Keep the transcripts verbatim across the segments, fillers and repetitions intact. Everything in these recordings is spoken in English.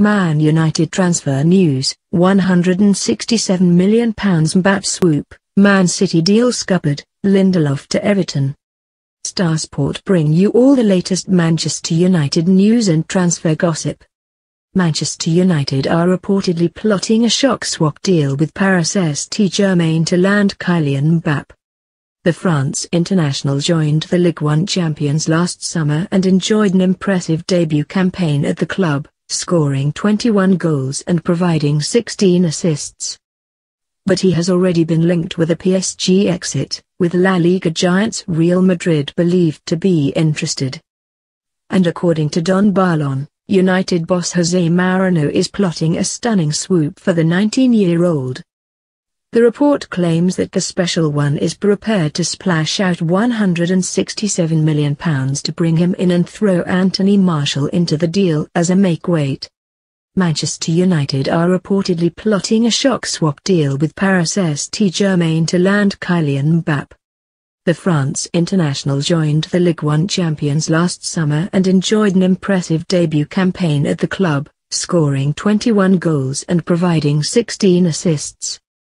Man United transfer news, one hundred sixty-seven million pounds Mbappe swoop, Man City deal scuppered, Lindelof to Everton. Star Sport bring you all the latest Manchester United news and transfer gossip. Manchester United are reportedly plotting a shock swap deal with Paris Saint-Germain to land Kylian Mbappe. The France international joined the Ligue one champions last summer and enjoyed an impressive debut campaign at the club, scoring twenty-one goals and providing sixteen assists. But he has already been linked with a P S G exit, with La Liga giants Real Madrid believed to be interested. And according to Don Balón, United boss Jose Mourinho is plotting a stunning swoop for the nineteen-year-old. The report claims that the special one is prepared to splash out one hundred sixty-seven million pounds to bring him in and throw Anthony Martial into the deal as a make-weight. Manchester United are reportedly plotting a shock swap deal with Paris Saint-Germain to land Kylian Mbappe. The France international joined the Ligue one champions last summer and enjoyed an impressive debut campaign at the club, scoring twenty-one goals and providing sixteen assists.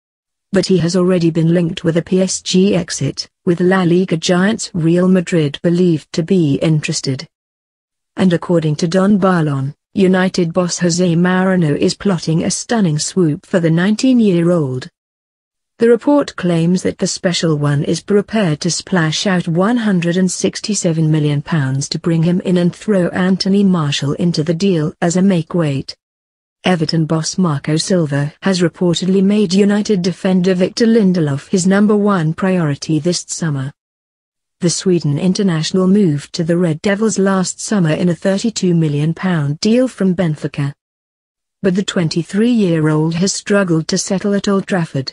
But he has already been linked with a P S G exit, with La Liga giants Real Madrid believed to be interested. And according to Don Balón, United boss Jose Mourinho is plotting a stunning swoop for the nineteen-year-old. The report claims that the special one is prepared to splash out one hundred sixty-seven million pounds to bring him in and throw Anthony Martial into the deal as a make-weight. Everton boss Marco Silva has reportedly made United defender Victor Lindelof his number one priority this summer. The Sweden international moved to the Red Devils last summer in a thirty-two million pound deal from Benfica. But the twenty-three-year-old has struggled to settle at Old Trafford.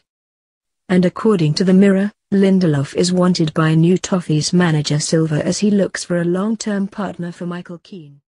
And according to the Mirror, Lindelof is wanted by new Toffees manager Silva as he looks for a long-term partner for Michael Keane.